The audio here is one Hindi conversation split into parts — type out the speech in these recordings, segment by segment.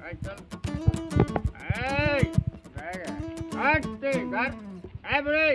चल हटते घर ए बुढ़ी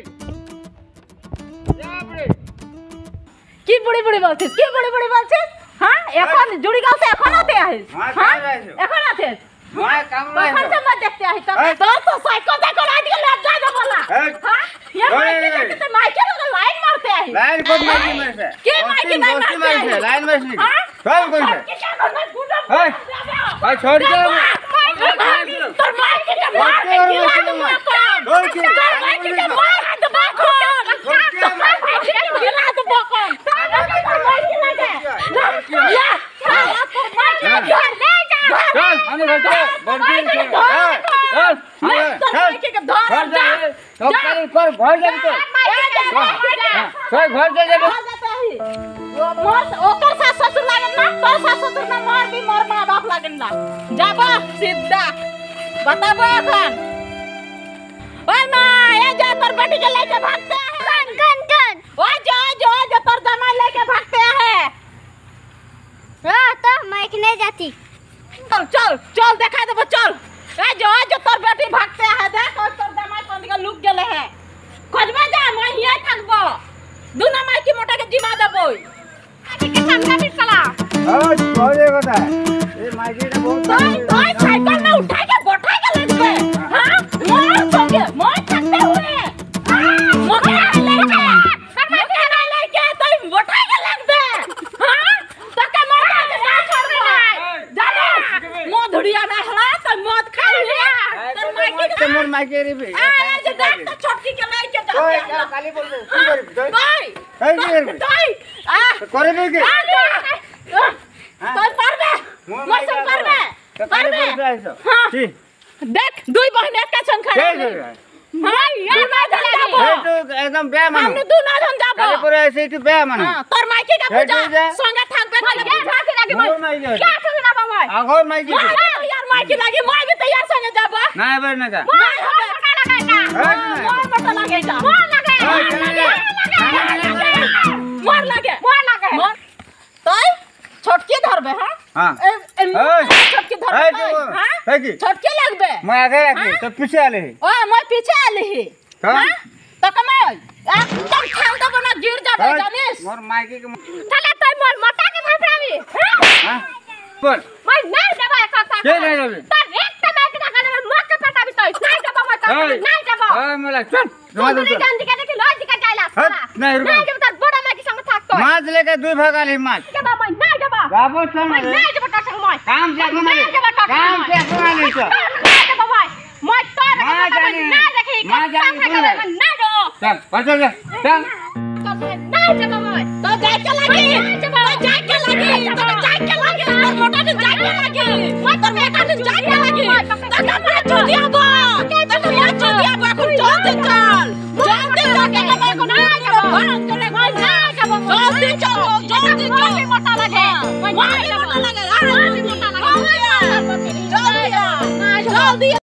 কি বুড়ি বুড়ি বলছিস কি বুড়ি বুড়ি বলছিস হ্যাঁ এখন জুড়ি গাঁওতে এখন আতে আহিস হ্যাঁ এখন আছিস मैं काम में कौन से मत देखते हैं तो साइकिल देखो रात के लज्जा दे बोला हां ये माइक से माइक के लाइन मारते हैं लाइन को मारती में से के माइक की लाइन मारते हैं लाइन में से चल कोई से ए छोड़ के तो माइक के मार के छोड़ के माइक के मार हाथ बाको गिला तो बाको माइक के लगे या माइक के ले जा चल हम घर से बर्दी से चल माइक के धर जा सब कल पर घर जा तो कोई घर जा मोर ओकर सास ससुर लागन ना तोर सास ससुर ना मोर भी मोर मां बाप लागन ना जाबो सीधा बताबो এখন ओए मां ए जा तोर बेटी के लेके भागते हैं कन ओए जो तोर जमाई लेके भागते हैं तो माइक नहीं जाती चल देखा देबो चल ए जो तोर बेटी भागते हैं देख और तोर जमाई कोन के लुक गेले है खोजबा जा मैं हिया थाकबो दुना माई की मोटा के जिमा देबो के संगा भी चला ओ छोड़े बता ये माइकी ने बहुत तो साइकिल में उठा के बैठा के ले गए हां मोर थकते हुए हां मोके लेके मोके लेके तो बैठा के लग दे हां तो के मोटा के ना छोड़ दे जाने मो धुड़िया ना हला तो मौत खा ले तो माइकी तो मोर माइकी रे भी जे देख तो छोटी के लेके जा ओए काली बोल दे भाई भाई आ करे भी के तो परबे मोर से परबे हां देख दुई बहन एक संग खड़े हां ये ना जाबो तो एकदम बे मन हमने दू ना जन जाबो काली पूरा ऐसे ही बे मन हां तोर माइकी का पूजा संगे थाकबे खाली भाग लागी मैं क्या संग ना बाबा आगो माइकी यार माइकी लागी मैं भी तैयार संगे जाबो ना बर ना का मोर लगेगा मोर लगे तोय छोटकी धरबे हां छोटकी धरबे हां छोटकी लगबे मैं आगे रखी तो पीछे आले ओ मैं पीछे आले ही हां तो कमाय एकदम ठाल दबो ना गिर जाबे जानिस मोर माइकी के चला तोय मोर मोटा के भाई हां बोल मैं नहीं देबा एक के नहीं देबे तर एक तबे के गाने में मोक के पटा भी तोय नहीं देबो मैं नहीं देबो ओए मला चल तुमने जान दिखा देखी लॉज दिखा जाइला नहीं रुक नहीं देबो तर बड़ा मैं के संग थाक तो माछ लेके दुई भाग आली माछ देबो मैं नहीं देबो बाबू चल मैं नहीं देबो तर संग मैं काम से काम से सुनाली तो नहीं देबो मैं तर मां जानी नहीं देखी मां जानी नहीं दो चल चल चल नहीं देबो मैं तो जाय के लगी तो जाय के लगी तो जाय के लगी तोर मोटा दिन जाय के लगी तोर मोटा दिन जाय के लगी तो कमा चोदिया बो तो कमा चोदिया बो को जल्दी चल के कमा को ना जाबो भरन चले मैं ना जाबो जल्दी चल मोटा लगे मैं मोटा लगे